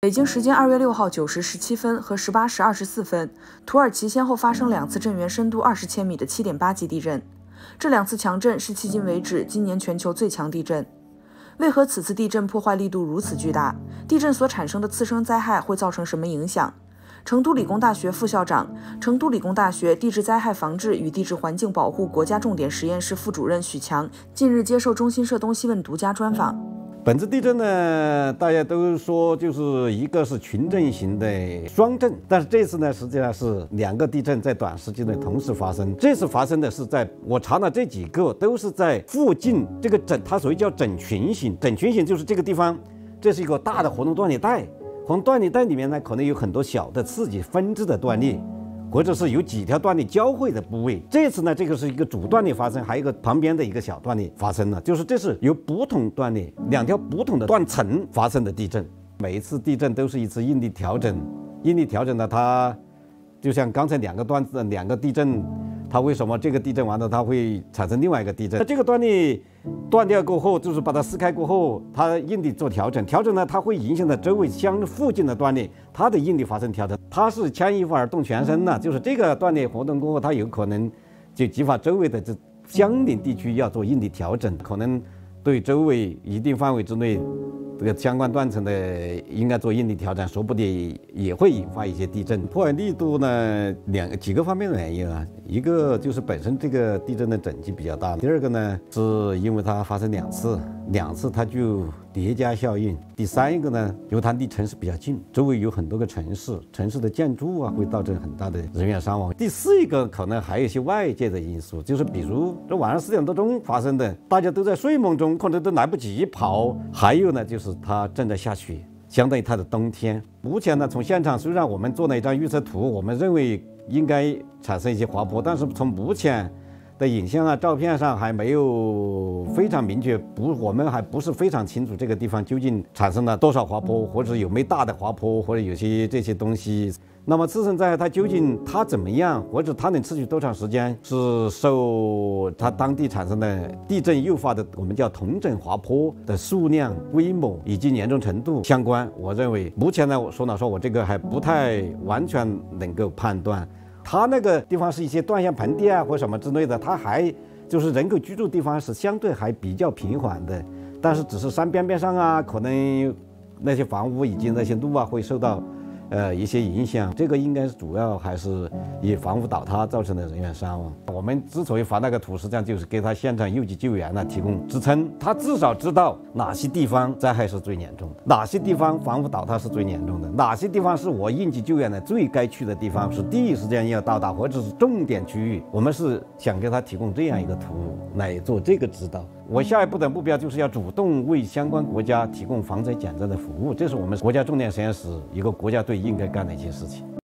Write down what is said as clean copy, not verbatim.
北京时间2月6号9时17分和18时24分，土耳其先后发生2次震源深度20千米的7.8级地震。这2次强震是迄今为止今年全球最强地震。为何此次地震破坏力度如此巨大？地震所产生的次生灾害会造成什么影响？成都理工大学副校长、成都理工大学地质灾害防治与地质环境保护国家重点实验室副主任许强近日接受中新社东西问独家专访。 本次地震呢，大家都说就是一个是群震型的双震，但是这次呢，实际上是2个地震在短时间内同时发生。这次发生的是我查了这几个都是在附近这个它所谓叫整群型。整群型就是这个地方，这是一个大的活动断裂带，活动断裂带里面呢，可能有很多小的刺激分支的断裂。或者是有几条断裂交汇的部位，这次呢，这个是一个主断裂发生，还有一个旁边的一个小断裂发生了，就是这是由不同断裂2条不同的断层发生的地震。每一次地震都是一次应力调整，应力调整呢，它就像刚才2个地震，它为什么这个地震完了它会产生另外一个地震？这个断裂断掉过后，就是把它撕开过后，它应力做调整，调整呢，它会影响到周围附近的断裂，它的应力发生调整。它是牵一发而动全身的，就是这个断裂活动过后，它有可能就激发周围的这相邻地区要做应力调整，可能对周围一定范围之内这个相关断层的应该做应力调整，说不定也会引发一些地震。破坏力度呢，几个方面的原因啊，一个就是本身这个地震的震级比较大，第二个呢是因为它发生2次它就叠加效应，第三一个呢，因为它离城市比较近，周围有很多个城市的建筑啊，会造成很大的人员伤亡。第四一个可能还有一些外界的因素，就是比如这晚上4点多钟发生的，大家都在睡梦中，可能都来不及跑。还有呢，就是它正在下雪，相当于它的冬天。目前呢，从现场虽然我们做了一张预测图，我们认为应该产生一些滑坡，但是从目前的影像啊、照片上还没有非常明确，我们还不是非常清楚这个地方究竟产生了多少滑坡，或者有没有大的滑坡，或者有些这些东西。那么次生灾害它究竟它怎么样，或者它能持续多长时间，是受它当地产生的地震诱发的我们叫同整滑坡的数量、规模以及严重程度相关。我认为目前呢，我这个还不太完全能够判断。它那个地方是一些断崖盆地啊或什么之类的，它还就是人口居住地方是相对还比较平缓的，但是只是山边上啊，可能那些房屋以及那些路啊会受到一些影响。这个应该是主要还是以房屋倒塌造成的人员伤亡。我们之所以发那个图，实际上就是给他现场应急救援提供支撑，他至少知道哪些地方灾害是最严重的，哪些地方房屋倒塌是最严重的，哪些地方是我应急救援的最该去的地方，是第一时间要到达或者是重点区域。我们是想给他提供这样一个图来做这个指导。我下一步的目标就是要主动为相关国家提供防灾减灾的服务，这是我们国家重点实验室一个国家队应该干的一些事情。